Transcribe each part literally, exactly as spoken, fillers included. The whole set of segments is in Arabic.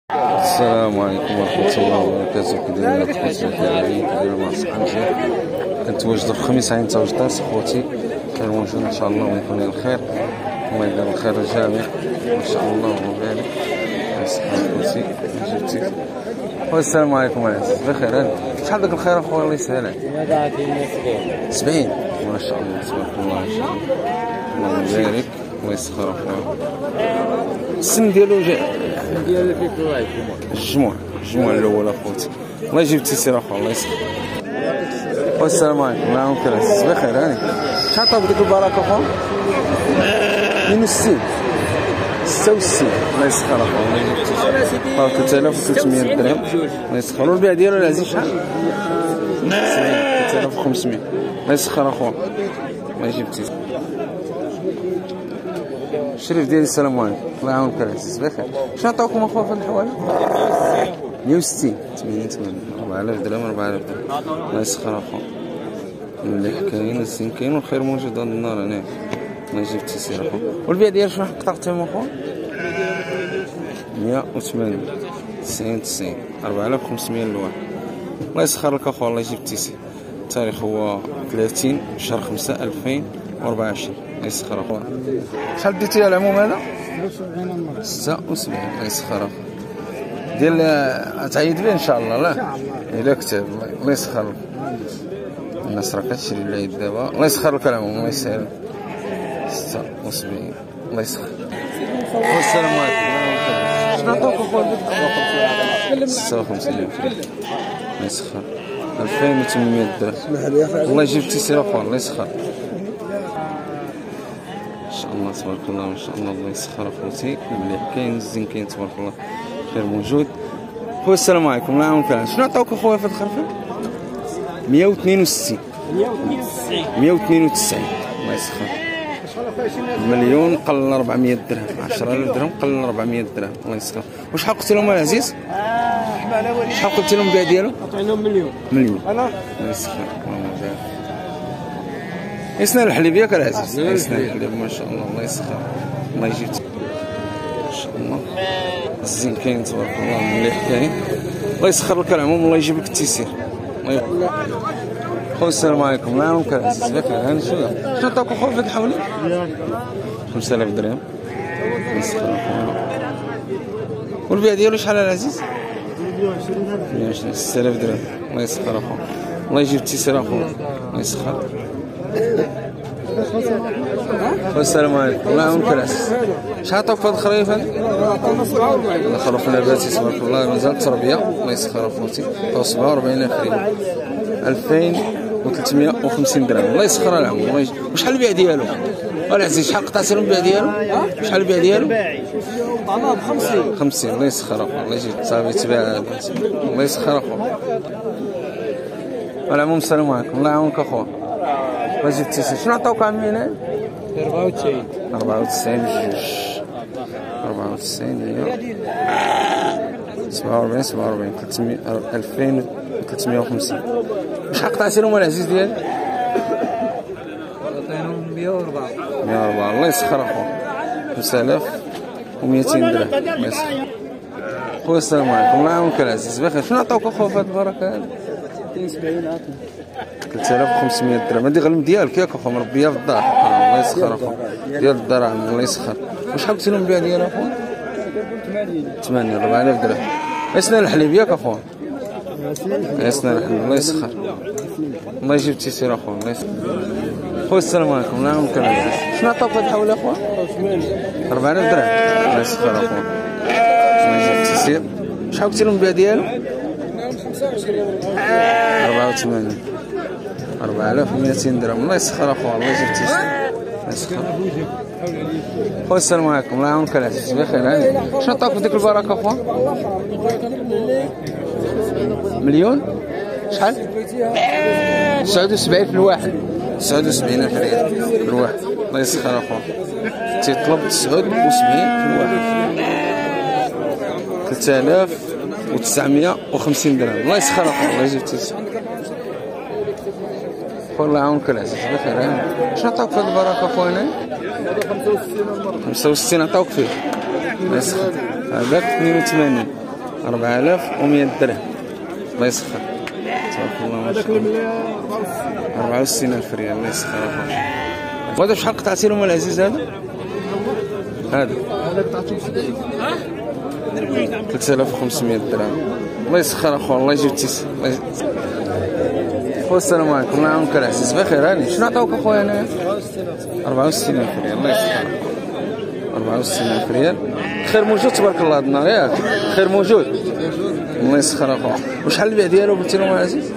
السلام عليكم ورحمة الله وبركاته. كدايرين اخوتي الكريمين؟ كدايرين مع الصحة مزيان؟ كنتواجدو في الخميس عين توجدات اخوتي، خير موجود ان شاء الله ويكون الخير الله يدير الخير الجميع ان شاء الله وبارك الصحة اخوتي. جبتي خويا السلام عليكم العزيز، بخير؟ هاني شحال داك الخير اخويا الله يسهل عليك؟ سبعين ما شاء الله تبارك الله ان شاء الله الله يبارك ويسخر اخويا. السن ديالو جا السن ديالو فيك واحد الجموع الجموع الاول اخوتي الله يجيب التيسير اخويا الله يسخر. خويا السلام عليكم الله يعاونك العزيز، بخير؟ هاني شحال طاب ديك البركه اخويا؟ اثنين وستين ستة وستين الله يسخر اخويا الله يجيب التيسير طاب ثلاثة آلاف وثلاثمية درهم الله يسخر. والبيع ديالو العزيز شحال؟ ثلاثة آلاف وخمسمية الله يسخر اخويا الله يجيب التيسير. الشريف ديالي السلام عليكم الله يعاونك العزيز، بخير؟ شنو عطاوكم اخويا في الحوالي؟ مية وستين ثمانين ثمانين أربعة آلاف درهم أربعة آلاف درهم الله يسخر اخويا. مليح كاين الزين كاين والخير موجود هاد النهار هنا الله يجيب التيسير اخويا. والبيع ديال شنو قطعتهم اخويا؟ مية وثمانين تسعين تسعين أربعة آلاف وخمسمية للواحد الله يسخر لك اخويا الله يجيب التيسير. التاريخ هو ثلاثين شهر خمسة ألفين وأربعة وعشرين الله يسخر اخويا. شحال ديتي على العموم هذا؟ ستة وسبعين الله يسخر اخويا. ديال تعيد به ان شاء الله لا الا كتب الله يسخر لك. الناس راه كتشري العيد دابا الله يسخر لك العموم الله يسهل. ستة وسبعين الله يسخر. السلام عليكم شنو عطاوك اخويا؟ ستة وخمسين الله يسخر ألفين وثمنمية درهم الله يجيب التيسير اخويا الله يسخر ان شاء الله تبارك الله ان شاء الله الله يسخر اخوتي. مليح كاين الزين كاين تبارك الله خير موجود. خويا السلام عليكم الله يعاونك. شنو عطاوك اخويا في الخرفه؟ مية واثنين وستين مية واثنين وتسعين الله يسخر. مليون قل أربعمية درهم عشرة آلاف درهم قل أربعمية درهم الله يسخر. وشحال قلت لهم العزيز؟ شحال قلت لهم البيع ديالو؟ عطيناهم مليون مليون الله يسخر. يسنا الحليب ياك العزيز؟ يسنا الحليب ما شاء الله الله يسخر الله يجيب ما شاء الله. الزين كاين تبارك الله مليح كاين الله يسخر لك العموم الله يجيب لك التيسير. خويا السلام عليكم الله يعاونك العزيز، بخير؟ هاني شويه شنو عطاوك اخويا في الحوالي؟ خمسة آلاف درهم يسخر اخويا. والبيع ديالو شحال العزيز؟ مية وعشرين ستة آلاف درهم الله يسخر اخويا الله يجيب التيسير اخويا الله يسخر. خويا السلام عليكم الله يعاونك العزيز. شحال عطاوك في هاد الخريف هادي؟ الخروف نباتي تبارك الله مازال تربيه الله يسخر اخوتي عطاو سبعة وأربعين ألف ريال ألفين وثلاثمية وخمسين درهم الله يسخر العموم الله يجيب. وشحال البيع ديالو؟ العزيز شحال قطعتي لهم البيع ديالو؟ شحال البيع ديالو؟ طعناه ب خمسين خمسين الله يسخر اخويا الله يجيب صافي تباع الله يسخر اخويا. العموم السلام عليكم الله يعاونك اخويا الله يجيب التيسير. شنو عطاوك عمي هنا؟ أربعة وتسعين أربعة وتسعين جوج أربعة وتسعين هي سبعة وأربعين سبعة وأربعين ثلاثمية ألفين وثلاثمية وخمسين. شحال قطعتي لهم العزيز ديالي؟ عطيناهم مية وأربعة مية وأربعة الله يسخر اخويا. خمسة آلاف ومئتين درهم الله يسخر. خويا السلام عليكم الله يعاونك العزيز، بخير؟ شنو عطاوك اخويا في هاد البركه هادي؟ ثلاثة آلاف وخمسمية درهم هادي غنم ديالك ياك اخويا مربيه في الدار الله يسخر اخويا ديال الدار الله يسخر. وشحال قلتي لهم البيع ديالها اخويا؟ ثمانين أربعة آلاف درهم. يسنا الحليب ياك اخويا؟ يسنا الحليب الله يسخر الله يجيب التيسير اخويا الله يسخر. خويا السلام عليكم الله يعاونك العزيز. شنو عطاوك هاد الحوله اخويا؟ أربعة آلاف درهم الله يسخر اخويا الله يجيب التيسير. شحال قلتي لهم البيع ديالو؟ أربعة وثمانين أربعة آلاف ومئتين درهم الله يسخر اخويا الله يجيب التيسير الله يسخر. خويا السلام عليكم الله يعاونك العزيز، بخير؟ هاني شنو عطاوك في ديك البركه اخويا؟ مليون شحال؟ تسعة وسبعين في الواحد تسعة وسبعين ألف ريال في الواحد الله يسخر اخويا. تيطلب تسعة وسبعين في الواحد ثلاثة آلاف وتسعمية وخمسين درهم الله يسخر اخويا الله يجيب التيسير. خويا الله يعاونك العزيز، بخير؟ هاني شنو عطاوك في هاد البركه اخويا؟ خمسة وستين عطاوك فيه الله يسخر. هذاك اثنين وثمانين أربعة آلاف ومية درهم الله يسخر. تبارك الله ما شاء الله. أربعة وستين ألف ريال الله يسخر أخويا. وهذا شحال قطعتي لهم العزيز هذا؟ هذا هذا قطعته سبعين. ثلاثة آلاف وخمسمية درهم الله يسخر أخويا. الله يجيب تيس. خويا السلام عليكم. الله يعاونك العزيز بخير. هاني شنو عطاوك اخويا هنايا؟ أربعة وستين ألف ريال الله يسخر. أربعة وستين ألف ريال خير موجود تبارك الله هاد النهار ياك خير موجود الله يسخر اخويا. وشحال البيع ديالو قلتي لهم العزيز؟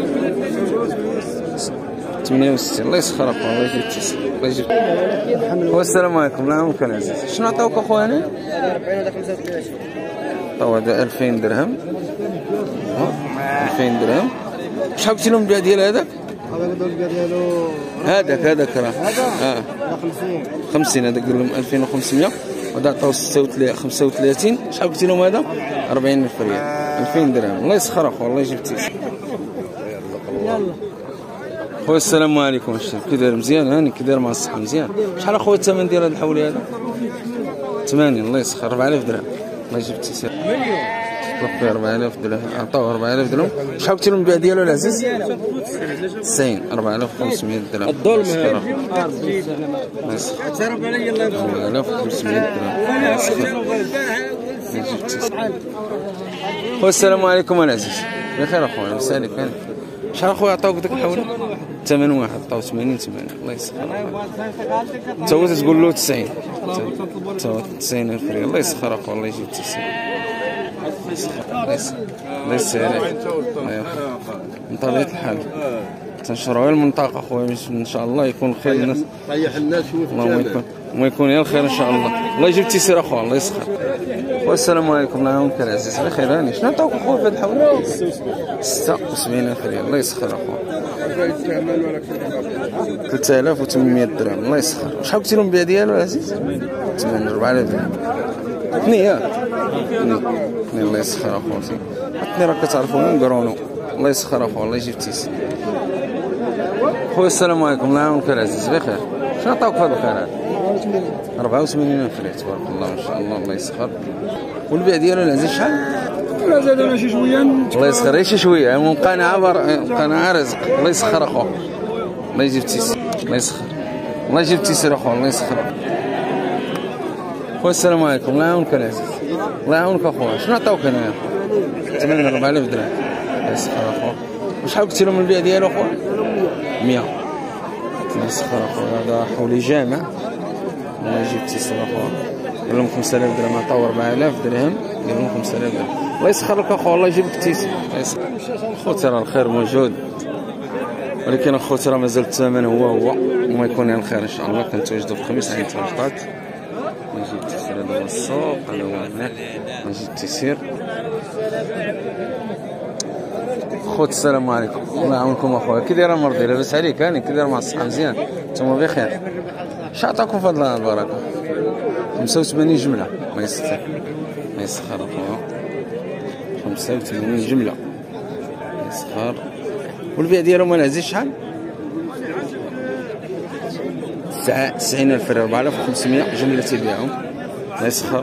ثمانية وستين الله يسخر اخويا. الله يجيب تيس. الله يجيب. خويا السلام عليكم. الله يعاونك العزيز. شنو عطاوك اخويا هنايا؟ طوا هذا ألفين درهم. ألفين درهم. شحال قلتي لهم البيع ديال هذاك؟ هذاك البيع ديالو هذاك هذاك راه اه خمسين. خمسين هذاك قال لهم ألفين وخمسمية وهذا عطاو خمسة وثلاثين. شحال قلتي لهم هذا؟ أربعين ألف ريال ألفين درهم الله يسخر اخويا. الله يجيب تيس. يلا خويا السلام عليكم. الشيخ كي داير مزيان؟ هاني كي داير مع الصحه مزيان؟ شحال اخويا الثمن ديال هذا الحولي هذا؟ ثمانين الله يسخر. أربعة آلاف درهم الله يجيب تيس. طلب أربعة آلاف درهم عطاوه أربعة آلاف درهم. شحال قلتي لهم البيع ديالو العزيز؟ تسعين أربعة آلاف وخمسمية درهم الظلم هذا أربعة آلاف وخمسمية درهم. خويا السلام عليكم العزيز بخير اخويا مسالك. شحال اخويا عطاوك داك الحوله؟ ثمن واحد عطاو ثمانين ثمانين الله يسخر. تا هو تقول له تسعين تا هو تسعين ألف ريال الله يسخر اخويا. الله يجيب تسعين الله يسهل من طبيعة الحال. تنشروا المنطقة اخويا ان شاء الله يكون خير الناس. طيح الناس اللهم يكون وما يكون يا الخير ان شاء الله. الله يجيب تيسير اخويا. الله يسخر. والسلام عليكم. الله يعاونك العزيز بخير. هاني شنو عطاوك اخويا في هاد الحوله؟ ستة وسبعين ألف ريال الله يسخر اخويا. ثلاثة آلاف وثمانمية درهم الله يسخر. شحال قلتي لهم البيع ديالو العزيز؟ ثمانين أربعة آلاف درهم. اثنين ياك اثنين الله يسخر اخويا. اثنين راك كتعرفوهم قرونو الله يسخر اخويا. الله يجيب تيس. خويا السلام عليكم. الله يعاونك العزيز بخير. شنو عطاوك في هذا الخير هذا؟ أربعة وثمانين ألف ريال تبارك الله ما شاء الله. الله يسخر. والبيع ديالو العزيز شحال؟ لا زادنا شي شويه. الله يسخر غير شي شويه من قناعه بر... قناعه رزق الله يسخر اخويا. الله يجيب تيسير. الله يسخر. الله يجيب تيسير اخويا. الله يسخر. خويا السلام عليكم. الله يعاونك العزيز. الله يعاونك اخويا. شنو عطاوك هنايا؟ ثمانين أربعة آلاف درهم الله يسخر اخويا. وشحال قلتي لهم البيع ديالو اخويا؟ مية الله يسخر اخويا. هذا حولي جامع الله يجيب تيسير اخويا. قال لهم خمسة آلاف درهم عطاو أربعة آلاف درهم قال لهم خمسة آلاف درهم الله يسخر لك اخويا. الله يجيب لك تيسير. خوتي راه الخير موجود ولكن اخوتي راه مازال الثمن هو هو وما يكون الخير ان شاء الله. كنتواجدوا في خميس عين تواجدات. نجي التيسير هذا هو السوق هذا هو هنا نجي التيسير. خوت السلام عليكم. الله يعاونكم اخويا. كي داير المرضي لاباس عليك؟ هاني كي داير مع الصحه مزيان؟ نتوما بخير؟ شحال عطاكم فضل الله البركه؟ خمسة وثمانين جمله ما يستر ما يسخر اخويا. خمسة وثمانين جمله يسخر. والبيع ديالهم العزيز شحال؟ تسعين ألف ريال أربعة آلاف وخمسمية جمله تيبيعهم ما يسخر.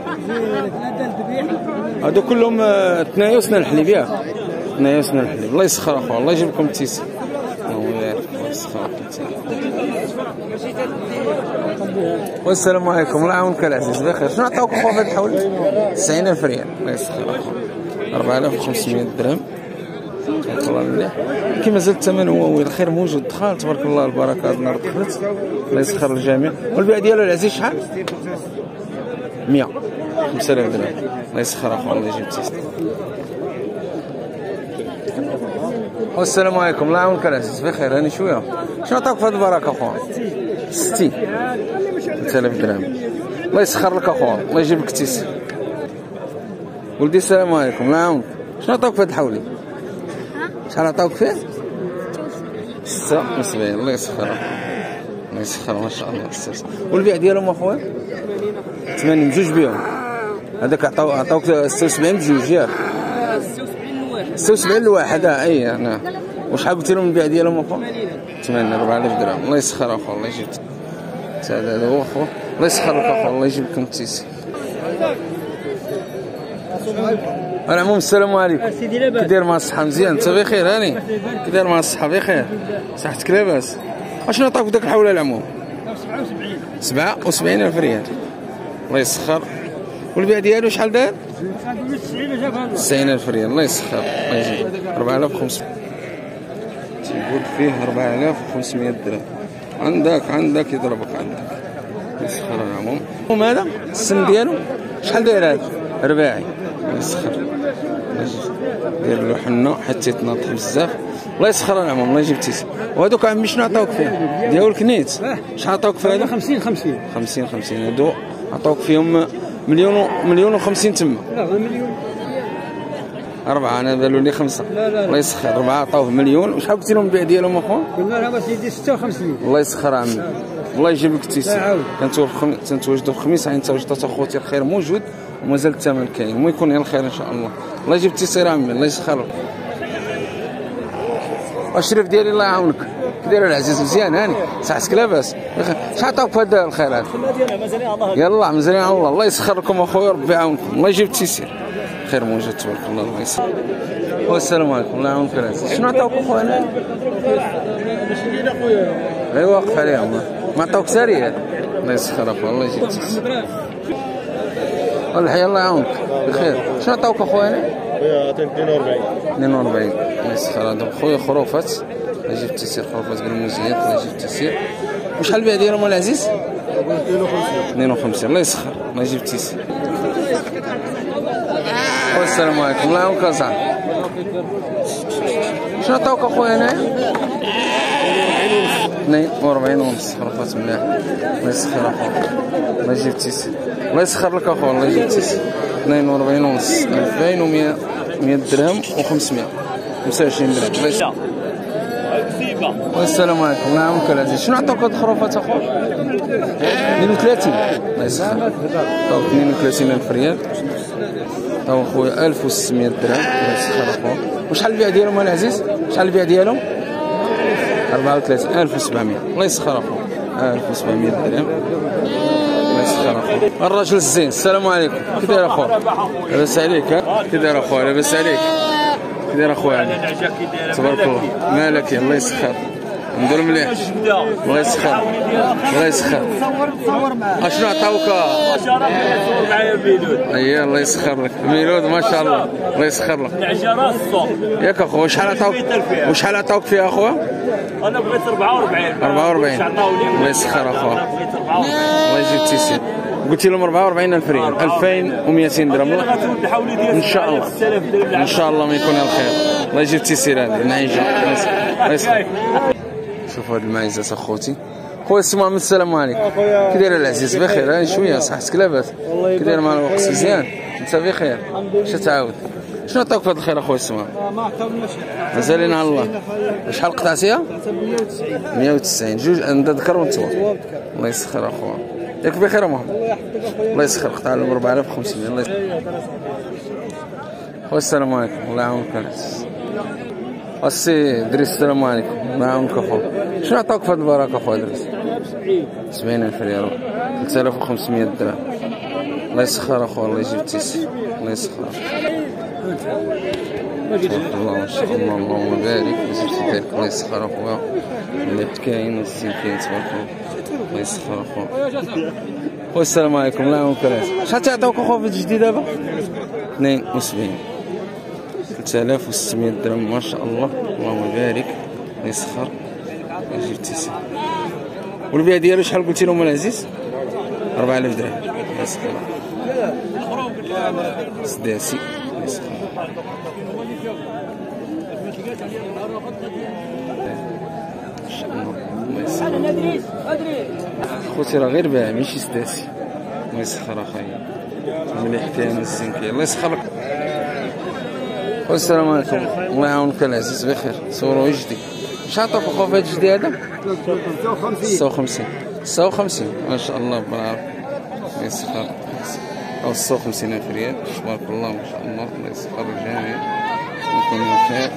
هادو كلهم ثنايا وسنان الحليب ياك؟ ثنايا وسنان الحليب الله يسخر اخويا. الله يجيب لكم التيسير. الله يسخر. والسلام عليكم. الله يعاونك العزيز بخير. شنو عطاوك اخويا في هاد الحول؟ تسعين ألف ريال الله يسخر اخويا. أربعة آلاف وخمسمية درهم تبارك الله مليح. كي مازال الثمن هو هو الخير موجود. دخل تبارك الله البركه. هاد النهار دخلت الله يسخر الجميع. والبيع ديالو العزيز شحال؟ مية خمسة آلاف درهم الله يسخر اخويا. الله يجيب تيسير. والسلام عليكم. الله يعاونك العزيز بخير. هاني شويه شنو عطاوك في هاد البركه اخويا؟ ستين ثلاثة آلاف درهم الله يسخر لك اخويا. الله يجيب لك تيسير. ولدي السلام عليكم. الله يعاونك. شنو عطاوك في هاد الحولي؟ شحال عطاوك فيه؟ ستة وسبعين الله يسخر الله يسخر ما شاء الله. والبيع ديالهم اخويا؟ ثمانين بجوج بيهم. هذاك عطاو عطاوك ستة وسبعين بجوج ياك؟ ستة وسبعين الواحد اه اي انا. وشحال قلتي لهم البيع ديالهم اخويا؟ ثمانين أربعة آلاف درهم الله يسخر اخويا. الله يجيب هذا هو اخويا. الله يسخر لك اخويا. الله يجيب لكم التيسير. العموم السلام عليكم. سيدي لاباس؟ كي داير مع الصحة مزيان؟ انت بخير هاني؟ كي داير مع الصحة بخير؟ صحتك لاباس؟ اشنو عطاك في داك الحوله العموم؟ سبعة وسبعين. سبعة وسبعين ألف ريال. الله يسخر. والبيع ديالو شحال داير؟ تسعين ألف ريال. الله يسخر الله يجزيك. أربعة آلاف وخمسمية. تيقول فيه أربعة آلاف وخمسمية درهم. عندك عندك يضربك عندك. يسخر العموم. وماذا؟ السن ديالو شحال داير هذا؟ رباعي. الله يسخر. داير له حنه حتى يتناطح بزاف. الله يسخر العموم. الله يجيب تيسي. وهذوك عمي شنو عطاوك فيه؟ ديال الكنيت. شحال عطاوك فيه هذا؟ خمسين خمسين. خمسين خمسين. هادو عطاوك فيهم مليون و مليون وخمسين تما. لا مليون. أربعة أنا بانوا لي خمسة. لا لا. الله يسخر. أربعة عطاوه مليون. وشحال قلتي لهم البيع ديالهم أخويا؟ قلنا لهم سيدي ستة وخمسين. الله يسخر عمي. الله يجيب لك التيسير. كنتواجدوا الخميس عين تواجدت اخوتي الخير موجود ومازال الثمن كاين ويكون غير الخير ان شاء الله. الله يجيب التيسير عمي. الله يسخر. الشريف ديالي الله يعاونك. كي داير العزيز مزيان هاني؟ صحتك لاباس؟ شحال عطاوك في هذا الخير هذا؟ يلا مزيان على الله. الله يسخر لكم اخويا ربي يعاونكم. الله يجيب التيسير. خير موجود تبارك الله. الله يسخر. والسلام عليكم. الله يعاونك العزيز. شنو عطاوك اخويا؟ غير واقف عليهم. ما عطاوك ساريه. الله يسخر اخويا. الله يجيب التيسير. والحياة الله يعاونك بخير. شنو عطاوك اخويا؟ خويا عطيني اثنين وأربعين. اثنين وأربعين. الله يسخر. هذا خويا خروفات. الله يجيب التيسير. خروفات بالموزيات. الله يجيب التيسير. وشحال البيع ديالهم العزيز؟ اثنين وخمسين. اثنين وخمسين. الله يسخر. الله يجيب التيسير. السلام عليكم. الله يعاونك اصاحبي. شنو عطاوك اخويا هنايا؟ اثنين وأربعين ونص. خروفات ملاح. الله يسخر اخويا. الله يجيب التيسير. الله يسخر لك اخويا. الله يجيب التيسير. اثنين وأربعين ونص. ألفين ومئة مئة درهم وخمسمية. خمسة وعشرين درهم. الله يسخر. والسلام عليكم. الله يعاونك العزيز. شنو عطاوك هاد الخروفات اخويا؟ اثنين وثلاثين. الله يسخر. عطاوك اثنين وثلاثين ألف ريال. عطاو خويا ألف وستمية درهم. الله يسخر اخويا. وشحال البيع ديالهم العزيز؟ شحال البيع ديالهم؟ أربعة وثلاثين ألف وسبعمية. الله يسخر اخويا. ألف وسبعمية درهم. الله يسخر اخويا. الراجل الزين. السلام عليكم. كي داير اخويا؟ لاباس عليك؟ ها كي داير اخويا؟ لاباس عليك؟ كي داير اخويا؟ تبارك الله. مالك؟ الله يسخر. ندير مليح. الله يسخر. الله يسخر. اشنو عطاوك؟ صور معايا ميلود. اييه الله يسخر لك. ميلود ما شاء الله. الله يسخر لك. العجله الصوت. ياك اخويا. وشحال عطاوك؟ وشحال عطاوك فيها اخويا؟ انا بغيت أربعة وأربعين. أربعة وأربعين. الله يسخر اخويا. الله يجيب التيسير. قلت لهم أربعة وأربعين ألف ريال. ألفين ومئتين درهم. ان شاء الله. ان شاء الله ما يكون الخير. الله يجيب التيسير هذه النعيجه. الله يسخر. شوفوا هاد المعيزات اخوتي. خويا السي محمد السلام عليكم. كي داير العزيز؟ بخير. هاني شويه صحتك لاباس؟ كي داير مع الوقت مزيان؟ انت بخير؟ اش تعاود؟ شنو عطاوك في هذا الخير اخويا السي محمد؟ ما عطاوناش. مازالين على الله. شحال قطعتيها؟ مئة وتسعين. مئة وتسعين. جوج انت ذكر وانت. الله يسخر اخويا. ياك بخير يا محمد؟ الله يسخر. قطع لهم أربعة آلاف وخمسمية. الله يسخر. خويا السلام عليكم. الله يعاونك العزيز. السي دريس السلام عليكم. الله يعاونك اخويا. شنو عطاوك في هذا البراك اخويا دريس؟ سبعين ألف ريال. ثلاثة آلاف وخمسمية درهم. الله يسخر اخويا. الله يجيب التيسير. الله يسخر. تبارك الله ما شاء الله. اللهم بارك. وزيد ذلك. الله يسخر اخويا. اللي كاين والزين كاين تبارك الله. الله يسخر اخويا. خويا السلام عليكم. الله يعاونك العزيز. شحال تعطاوك اخويا في الجديد دابا؟ اثنين وسبعين. ثلاثة آلاف وستمية درهم ما شاء الله. اللهم بارك. الله يسخر. يجيب التيسير. والبيع ديالو شحال قلتي لهم العزيز؟ أربعة آلاف درهم. الله يسخر. سداسي. الله يسخر. ما شاء الله. الله يسخر. خوتي راه غير باع ماشي سداسي. الله يسخر اخايا. مليح كاين الزين كاين. الله يسخر لك. السلام عليكم. الله يعاونك العزيز. بخير. صوروا يجدي. شحال عطاك اخويا في هاد الجدي هذا؟ ستة وخمسين. ستة وخمسين ما شاء الله بالعرض. الله يسخر. او ستة وخمسين ألف ريال. تبارك الله ما شاء الله. الله يسخر الجميع. يكون بخير.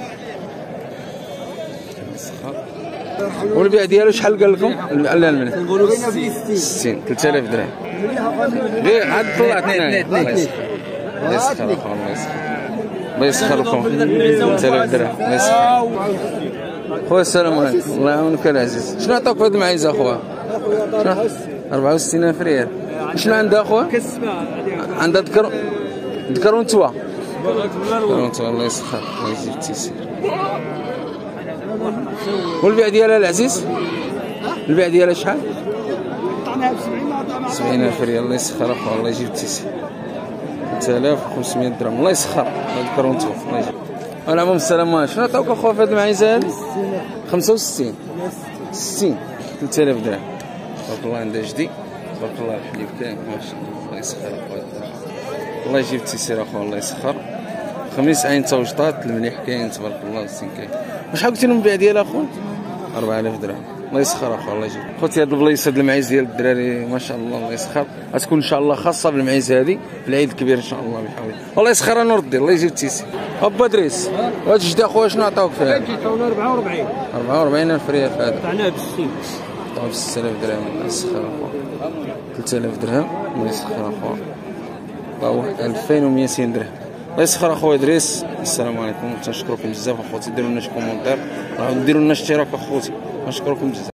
الله يسخر. والبيع ديالو شحال قال لكم؟ لا الملك نقولوا ستين. ثلاثة آلاف درهم. غير عاد طلعت اثنين. الله يسخر. الله يسخر اخويا. الله يسخر. الله يسخر لكم ثلاث درهم الله يسخر. خويا السلام عليكم الله يعاونك العزيز. شنو عطاك في هذه المعيزه اخويا؟ أربعة وستين ألف ريال. شنو عندها اخويا؟ عندها ذكر ذكر ونتوا ذكر ونتوا الله يسخر الله يجيب التيسير. والبيع ديالها العزيز؟ البيع ديالها شحال؟ سبعين ألف ريال الله يسخر اخويا الله يجيب التيسير. ثلاثة آلاف وخمسمية درهم الله يسخر ذكر ونتوا الله يجيب. العموم السلام عليكم. شنو عطاوك اخويا في هذه المعيزه هذه؟ خمسة وستين ستين ثلاثة آلاف درهم تبارك الله. عندها جدي تبارك الله الحليب كاين ما شاء الله الله يسخر اخويا الله يجيب التيسير اخويا الله يسخر. خميس عين توجطات المليح كاين تبارك الله الزين كاين. وشحال قلتي لهم البيع ديالها اخويا؟ أربعة آلاف درهم الله يسخر اخويا الله يجيب. خوتي هاد البلايص هاد المعيز ديال الدراري ما شاء الله الله يسخر غتكون ان شاء الله خاصه بالمعيز هذه في العيد الكبير ان شاء الله بحول الله. الله يسخر انا نردي الله يجيب التيسير. ابا دريس هاد الجدي اخويا شنو عطاوك فيها؟ عطاونا أربعة وأربعين أربعة وأربعين ألف ريال في هذا. طعناه ب ستين عطاوه ب ستة آلاف درهم الله يسخر اخويا. ثلاثة آلاف درهم الله يسخر اخويا. عطاوه ألفين ومئتين درهم الله يسخر اخويا دريس. السلام عليكم تنشكركم بزاف اخوتي. ديروا لنا شي كومونتير وديروا لنا اشتراك اخوتي نشكركم بزاف.